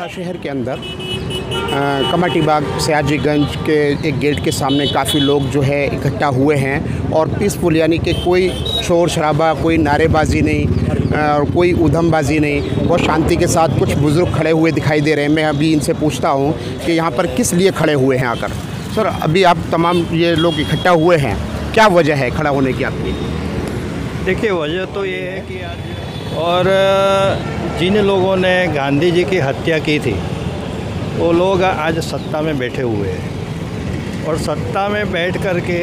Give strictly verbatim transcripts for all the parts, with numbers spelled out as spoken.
बड़ा शहर के अंदर कमाटी बाग सयाजीगंज के एक गेट के सामने काफ़ी लोग जो है इकट्ठा हुए हैं और पीसफुल, यानी कि कोई शोर शराबा, कोई नारेबाजी नहीं और कोई उधमबाजी नहीं, बहुत शांति के साथ कुछ बुज़ुर्ग खड़े हुए दिखाई दे रहे हैं। मैं अभी इनसे पूछता हूँ कि यहाँ पर किस लिए खड़े हुए हैं आकर। सर, अभी आप तमाम ये लोग इकट्ठा हुए हैं, क्या वजह है खड़ा होने की आपकी? देखिए, वजह तो ये है कि आज और जिन लोगों ने गांधी जी की हत्या की थी वो लोग आज सत्ता में बैठे हुए हैं और सत्ता में बैठ कर के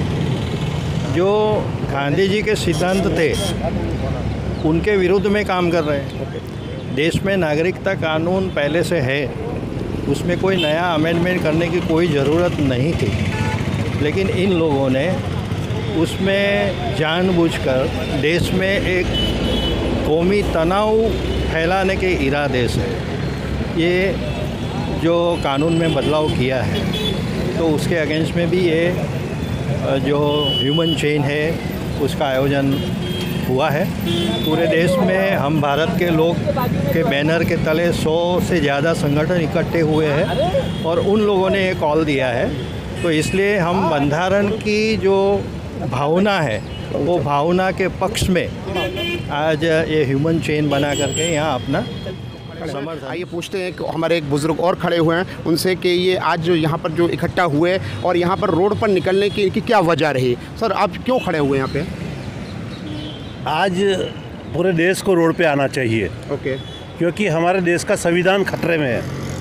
जो गांधी जी के सिद्धांत थे उनके विरुद्ध में काम कर रहे हैं। देश में नागरिकता कानून पहले से है, उसमें कोई नया अमेंडमेंट करने की कोई ज़रूरत नहीं थी, लेकिन इन लोगों ने उसमें जानबूझकर देश में एक कौमी तनाव फैलाने के इरादे से ये जो कानून में बदलाव किया है, तो उसके अगेंस्ट में भी ये जो ह्यूमन चेन है उसका आयोजन हुआ है। पूरे देश में हम भारत के लोग के बैनर के तले सौ से ज़्यादा संगठन इकट्ठे हुए हैं और उन लोगों ने ये कॉल दिया है। तो इसलिए हम बंधारण की जो भावना है वो भावना के पक्ष में आज ये ह्यूमन चेन बना करके यहाँ अपना समर्थन। आइए पूछते हैं कि हमारे एक बुज़ुर्ग और खड़े हुए हैं उनसे कि ये आज जो यहाँ पर जो इकट्ठा हुए और यहाँ पर रोड पर निकलने की इनकी क्या वजह रही? सर, आप क्यों खड़े हुए यहाँ पे? आज पूरे देश को रोड पे आना चाहिए। ओके। क्योंकि हमारे देश का संविधान खतरे में है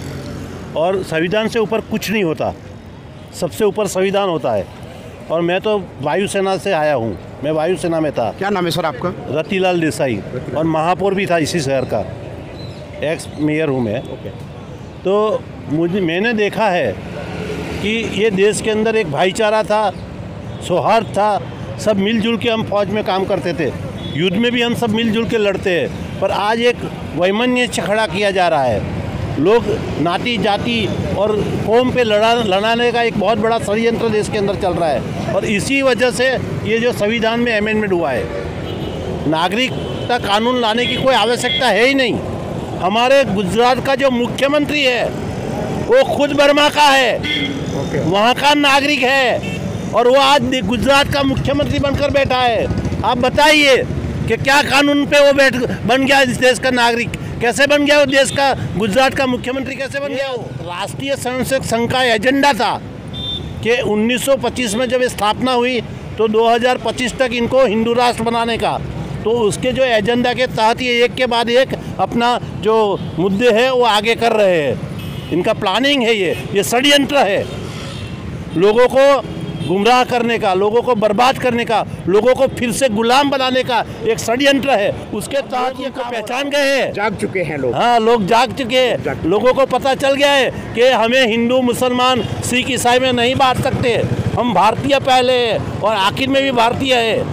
और संविधान से ऊपर कुछ नहीं होता, सबसे ऊपर संविधान होता है। और मैं तो वायुसेना से आया हूँ, मैं वायुसेना में था। क्या नाम है सर आपका? रतिलाल देसाई, और महापौर भी था इसी शहर का, एक्स मेयर हूँ मैं। तो मुझे मैंने देखा है कि ये देश के अंदर एक भाईचारा था, सौहार्द था, सब मिलजुल के हम फौज में काम करते थे, युद्ध में भी हम सब मिलजुल के लड़ते हैं। पर आज एक वैमनस्य खड़ा किया जा रहा है, लोग नाती जाति और कौम पे लड़ा लड़ाने का एक बहुत बड़ा षड्यंत्र देश के अंदर चल रहा है। और इसी वजह से ये जो संविधान में अमेंडमेंट हुआ है, नागरिकता कानून लाने की कोई आवश्यकता है ही नहीं। हमारे गुजरात का जो मुख्यमंत्री है वो खुद बर्मा का है, वहाँ का नागरिक है और वो आज गुजरात का मुख्यमंत्री बनकर बैठा है। आप बताइए कि क्या कानून पे वो बैठ बन गया इस देश का नागरिक? कैसे बन गया वो देश का, गुजरात का मुख्यमंत्री कैसे बन गया? वो राष्ट्रीय स्वयंसेवक संघ का एजेंडा था कि उन्नीस सौ पच्चीस में जब स्थापना हुई तो दो हज़ार पच्चीस तक इनको हिंदू राष्ट्र बनाने का, तो उसके जो एजेंडा के तहत ये एक के बाद एक अपना जो मुद्दे हैं वो आगे कर रहे हैं। इनका प्लानिंग है, ये ये षड्यंत्र है, लोगों को गुमराह करने का, लोगों को बर्बाद करने का, लोगों को फिर से गुलाम बनाने का एक षड्यंत्र है। उसके तहत ये पहचान गए हैं, जाग चुके हैं लोग। हाँ, लोग जाग चुके हैं। लोगों को पता चल गया है कि हमें हिंदू, मुसलमान, सिख, ईसाई में नहीं बांट सकते, हम भारतीय पहले हैं और आखिर में भी भारतीय है।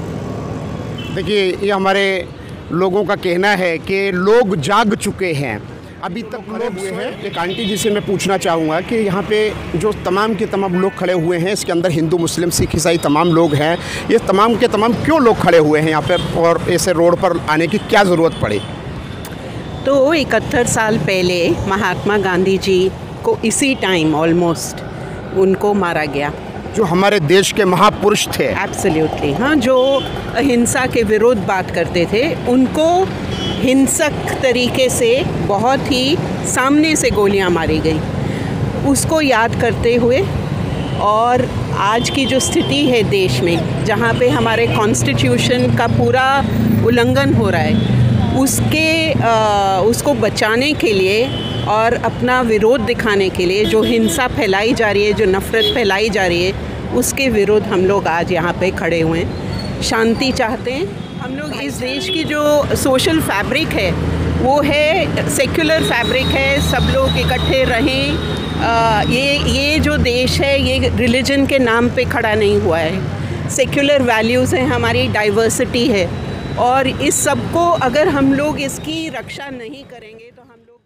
देखिए, ये हमारे लोगों का कहना है कि लोग जाग चुके हैं, अभी तक खड़े हुए हैं। एक आंटी जी से मैं पूछना चाहूँगा कि यहाँ पे जो तमाम के तमाम लोग खड़े हुए हैं, इसके अंदर हिंदू, मुस्लिम, सिख, ईसाई तमाम लोग हैं, ये तमाम के तमाम क्यों लोग खड़े हुए हैं यहाँ पे और ऐसे रोड पर आने की क्या ज़रूरत पड़ी? तो इकहत्तर साल पहले महात्मा गांधी जी को इसी टाइम ऑलमोस्ट उनको मारा गया, जो हमारे देश के महापुरुष थे। एब्सोल्युटली, हाँ, जो अहिंसा के विरुद्ध बात करते थे, उनको हिंसक तरीके से बहुत ही सामने से गोलियां मारी गई। उसको याद करते हुए और आज की जो स्थिति है देश में, जहाँ पे हमारे कॉन्स्टिट्यूशन का पूरा उल्लंघन हो रहा है, उसके आ, उसको बचाने के लिए और अपना विरोध दिखाने के लिए जो हिंसा फैलाई जा रही है, जो नफ़रत फैलाई जा रही है, उसके विरुद्ध हम लोग आज यहाँ पे खड़े हुए हैं। शांति चाहते हैं हम लोग। इस देश की जो सोशल फैब्रिक है वो है सेक्युलर फैब्रिक है, सब लोग इकट्ठे रहें। आ, ये ये जो देश है ये रिलीजन के नाम पे खड़ा नहीं हुआ है, सेक्युलर वैल्यूज़ हैं, हमारी डाइवर्सिटी है, और इस सब को अगर हम लोग इसकी रक्षा नहीं करेंगे तो हम लोग